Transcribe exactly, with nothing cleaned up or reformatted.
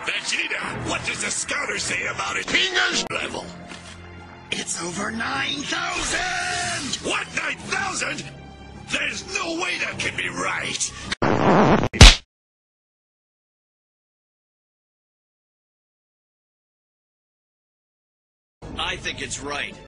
Vegeta, what does the scouter say about his Pingas level? It's over nine thousand! What, nine thousand? There's no way that can be right! I think it's right.